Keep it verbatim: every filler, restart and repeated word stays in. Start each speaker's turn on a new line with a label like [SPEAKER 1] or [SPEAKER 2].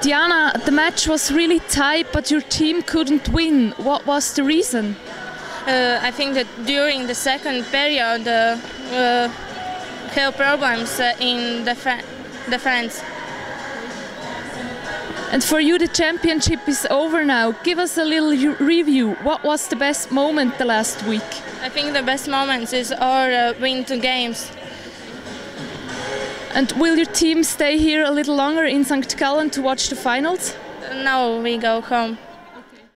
[SPEAKER 1] Diana, the match was really tight, but your team couldn't win. What was the reason?
[SPEAKER 2] Uh, I think that during the second period, uh, uh, had problems uh, in def defense.
[SPEAKER 1] And for you, the championship is over now. Give us a little review. What was the best moment the last week?
[SPEAKER 2] I think the best moments is our uh, win two games.
[SPEAKER 1] And will your team stay here a little longer in Sankt Gallen to watch the finals?
[SPEAKER 2] Now we go home.